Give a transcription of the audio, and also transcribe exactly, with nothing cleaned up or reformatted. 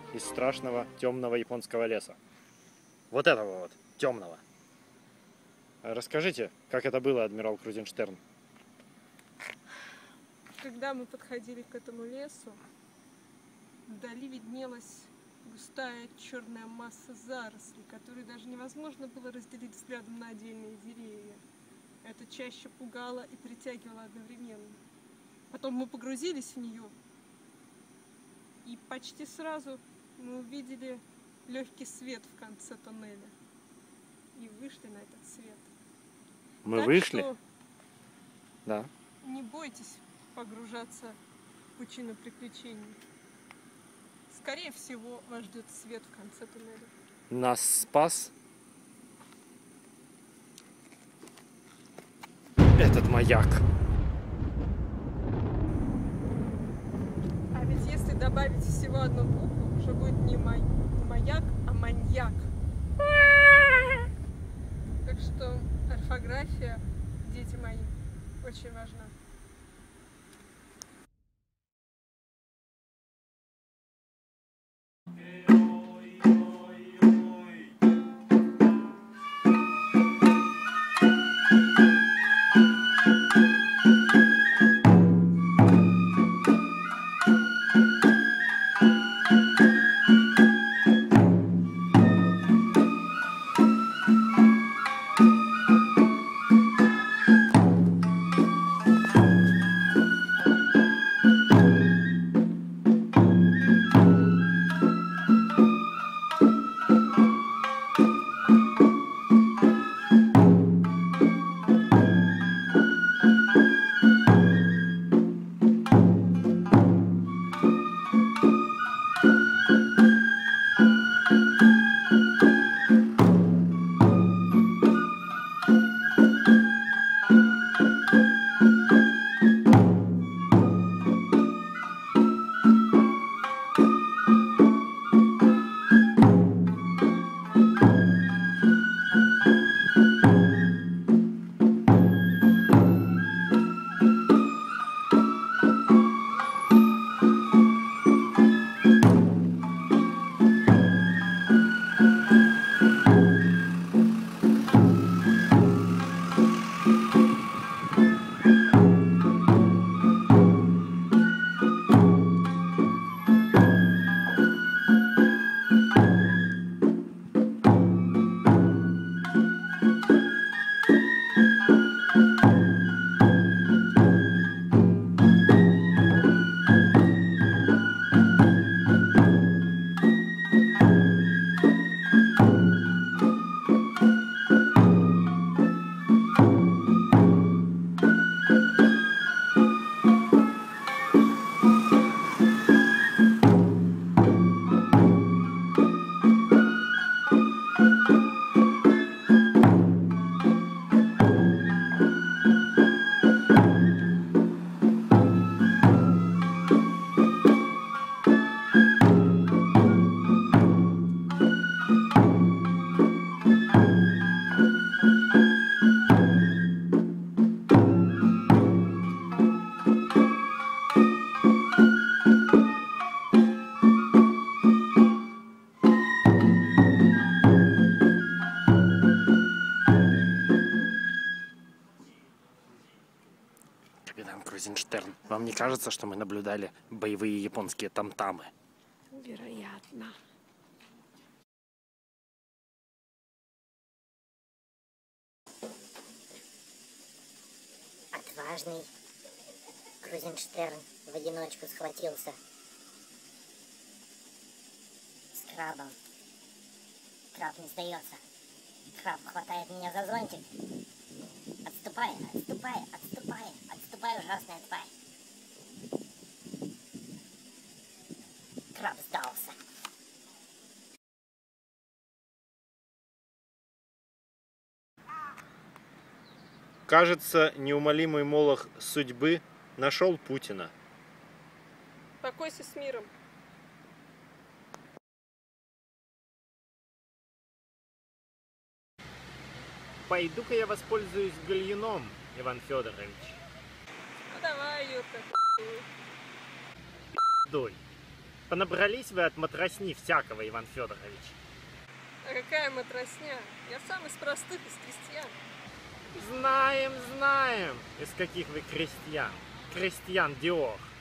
из страшного темного японского леса. Вот этого вот, темного. Расскажите, как это было, адмирал Крузенштерн? Когда мы подходили к этому лесу, вдали виднелась густая черная масса зарослей, которые даже невозможно было разделить взглядом на отдельные деревья. Это чаще пугало и притягивало одновременно. Потом мы погрузились в нее, и почти сразу мы увидели легкий свет в конце тоннеля. И вышли на этот свет. Мы так вышли? Что да. Не бойтесь погружаться в пучину приключений. Скорее всего, вас ждет свет в конце туннеля. Нас спас этот маяк. А ведь если добавить всего одну букву, уже будет не май... маяк, а маньяк. Так что орфография, дети мои, очень важна. Капитан Крузенштерн, вам не кажется, что мы наблюдали боевые японские тамтамы? Вероятно. Отважный Крузенштерн в одиночку схватился с крабом. Краб не сдается. Краб хватает меня за зонтик. Отступай, отступай, отступай, отступай, ужасная тварь. Краб сдался. Кажется, неумолимый молох судьбы нашел Путина. Покойся с миром. Пойду-ка я воспользуюсь гальюном, Иван Федорович. Ну давай, Юрка. Дой. Понабрались вы от матросни всякого, Иван Федорович. А какая матросня? Я сам из простых, из крестьян. Знаем, знаем, из каких вы крестьян. Крестьян Диор.